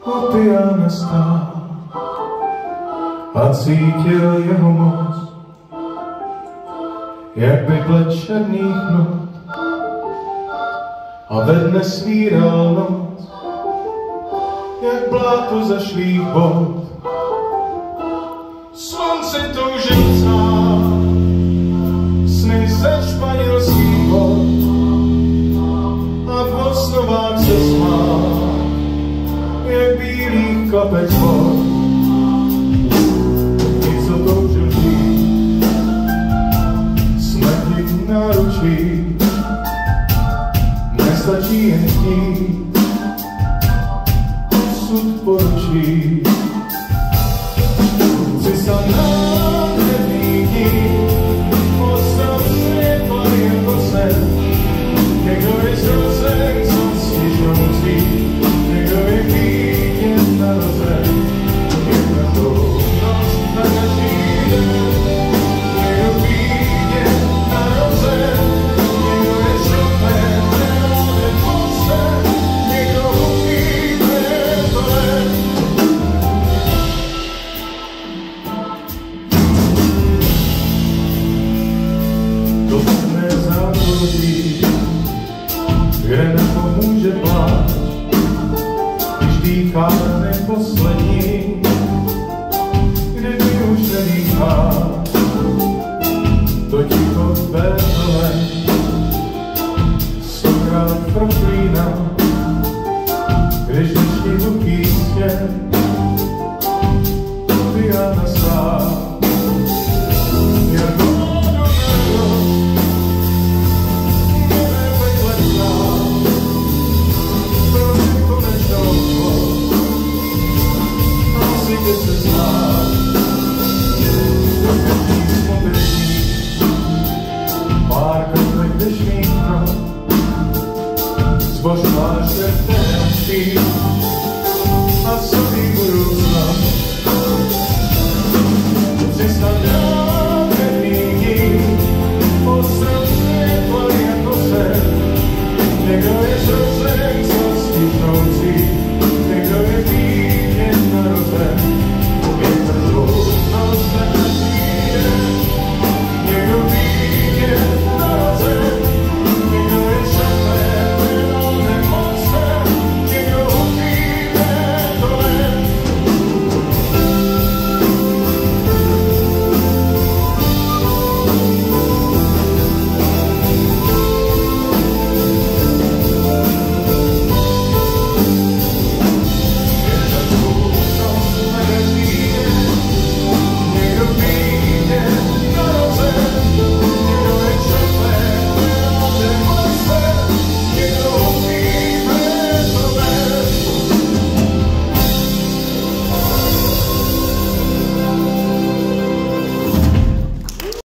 u piana stál a cítil jeho moc, jak by pled černých not a ve dne svíral noc, jak bláto zašlých bod. Slunce toužil sám, sny ze španělských vod a v osnovách se smál, jak bílý kapec vod. Ti, co toužil žít, smrti v náručí, nestačí jen chtít, osud poručí. Chci sa nádherný dít, postav světla jako sen, někdo je zrozen, co stěžnou cít, někdo je vítěz narozen, jedna rovnost na každý den, někdo vítěz narozen, někdo je Chopin, nemáme moce, někdo umí Beethoven. To temné zákoutí, kde nepomůže pláč, když dýchá ten poslední, kdyby už nedýcháš, to ticho Beethoven stokrát proklíná, když dnešní hluchý směr